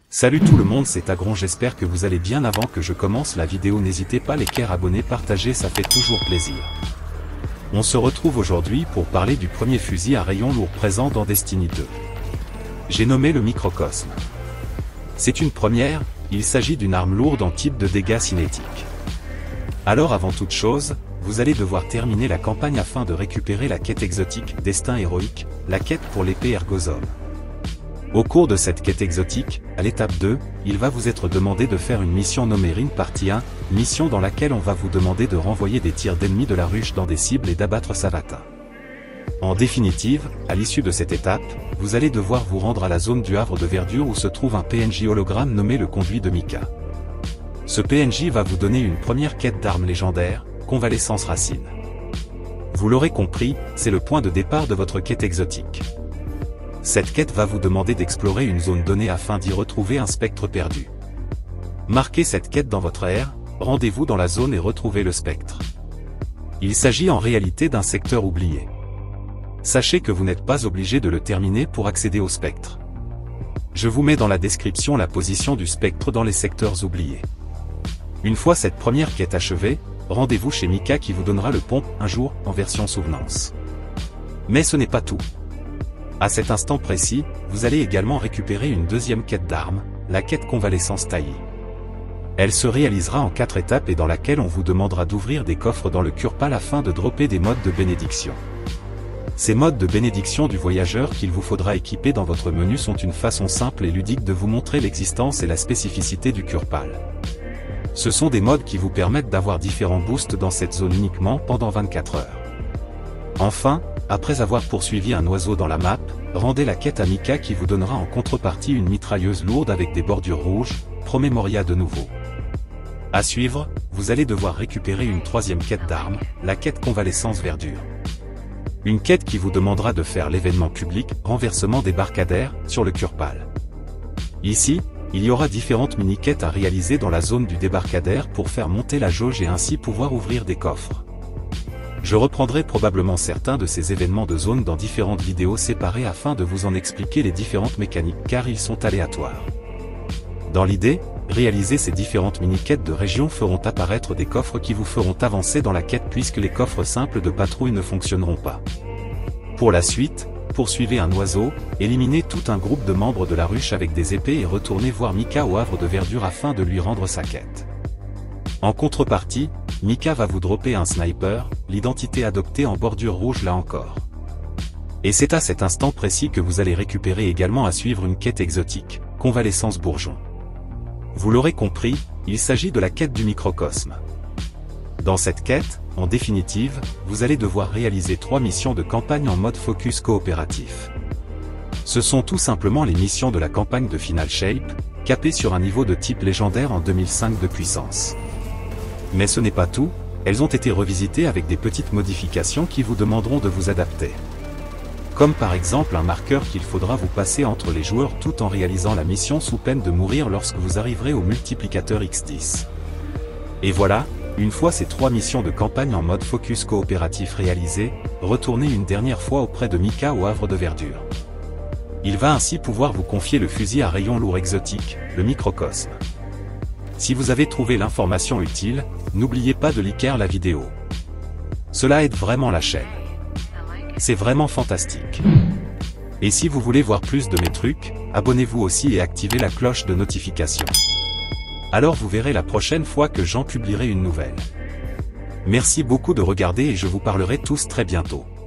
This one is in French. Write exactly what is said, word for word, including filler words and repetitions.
Salut tout le monde, c'est Agron, j'espère que vous allez bien. Avant que je commence la vidéo, n'hésitez pas à liker, abonner, partager, ça fait toujours plaisir. On se retrouve aujourd'hui pour parler du premier fusil à rayon lourd présent dans Destiny deux. J'ai nommé le Microcosme. C'est une première, il s'agit d'une arme lourde en type de dégâts cinétiques. Alors avant toute chose, vous allez devoir terminer la campagne afin de récupérer la quête exotique Destin héroïque, la quête pour l'épée Ergozom. Au cours de cette quête exotique, à l'étape deux, il va vous être demandé de faire une mission nommée Ring Partie un, mission dans laquelle on va vous demander de renvoyer des tirs d'ennemis de la ruche dans des cibles et d'abattre Savata. En définitive, à l'issue de cette étape, vous allez devoir vous rendre à la zone du Havre de Verdure où se trouve un P N J hologramme nommé le Conduit de Mika. Ce P N J va vous donner une première quête d'armes légendaire, Convalescence Racine. Vous l'aurez compris, c'est le point de départ de votre quête exotique. Cette quête va vous demander d'explorer une zone donnée afin d'y retrouver un spectre perdu. Marquez cette quête dans votre aire, rendez-vous dans la zone et retrouvez le spectre. Il s'agit en réalité d'un secteur oublié. Sachez que vous n'êtes pas obligé de le terminer pour accéder au spectre. Je vous mets dans la description la position du spectre dans les secteurs oubliés. Une fois cette première quête achevée, rendez-vous chez Mika qui vous donnera le pompe un jour en version souvenance. Mais ce n'est pas tout. À cet instant précis, vous allez également récupérer une deuxième quête d'armes, la quête Convalescence taillée. Elle se réalisera en quatre étapes et dans laquelle on vous demandera d'ouvrir des coffres dans le Curpal afin de dropper des modes de bénédiction. Ces modes de bénédiction du voyageur qu'il vous faudra équiper dans votre menu sont une façon simple et ludique de vous montrer l'existence et la spécificité du Curpal. Ce sont des modes qui vous permettent d'avoir différents boosts dans cette zone uniquement pendant vingt-quatre heures. Enfin, après avoir poursuivi un oiseau dans la map, rendez la quête à Mika qui vous donnera en contrepartie une mitrailleuse lourde avec des bordures rouges, Promémoria de nouveau. À suivre, vous allez devoir récupérer une troisième quête d'armes, la quête Convalescence Verdure. Une quête qui vous demandera de faire l'événement public, renversement débarcadère, sur le Curpal. Ici, il y aura différentes mini-quêtes à réaliser dans la zone du débarcadère pour faire monter la jauge et ainsi pouvoir ouvrir des coffres. Je reprendrai probablement certains de ces événements de zone dans différentes vidéos séparées afin de vous en expliquer les différentes mécaniques car ils sont aléatoires. Dans l'idée, réaliser ces différentes mini-quêtes de région feront apparaître des coffres qui vous feront avancer dans la quête puisque les coffres simples de patrouille ne fonctionneront pas. Pour la suite, poursuivez un oiseau, éliminez tout un groupe de membres de la ruche avec des épées et retournez voir Mika au Havre de Verdure afin de lui rendre sa quête. En contrepartie, Mika va vous dropper un sniper, l'identité adoptée en bordure rouge là encore. Et c'est à cet instant précis que vous allez récupérer également à suivre une quête exotique, Convalescence Bourgeon. Vous l'aurez compris, il s'agit de la quête du Microcosme. Dans cette quête, en définitive, vous allez devoir réaliser trois missions de campagne en mode focus coopératif. Ce sont tout simplement les missions de la campagne de Final Shape, capées sur un niveau de type légendaire en deux mille cinq de puissance. Mais ce n'est pas tout, elles ont été revisitées avec des petites modifications qui vous demanderont de vous adapter. Comme par exemple un marqueur qu'il faudra vous passer entre les joueurs tout en réalisant la mission sous peine de mourir lorsque vous arriverez au multiplicateur X dix. Et voilà, une fois ces trois missions de campagne en mode focus coopératif réalisées, retournez une dernière fois auprès de Mika au Havre de Verdure. Il va ainsi pouvoir vous confier le fusil à rayon lourd exotique, le Microcosme. Si vous avez trouvé l'information utile, n'oubliez pas de liker la vidéo. Cela aide vraiment la chaîne. C'est vraiment fantastique. Et si vous voulez voir plus de mes trucs, abonnez-vous aussi et activez la cloche de notification. Alors vous verrez la prochaine fois que j'en publierai une nouvelle. Merci beaucoup de regarder et je vous parlerai tous très bientôt.